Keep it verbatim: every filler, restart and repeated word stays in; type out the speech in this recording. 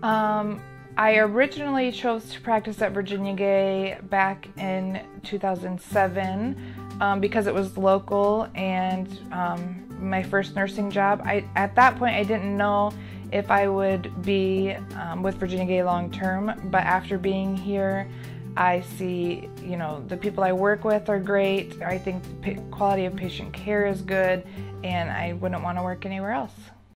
Um, I originally chose to practice at Virginia Gay back in two thousand seven um, because it was local and um, my first nursing job. I, at that point, I didn't know if I would be um, with Virginia Gay long term, but after being here, I see, you know, the people I work with are great. I think the quality of patient care is good, and I wouldn't want to work anywhere else.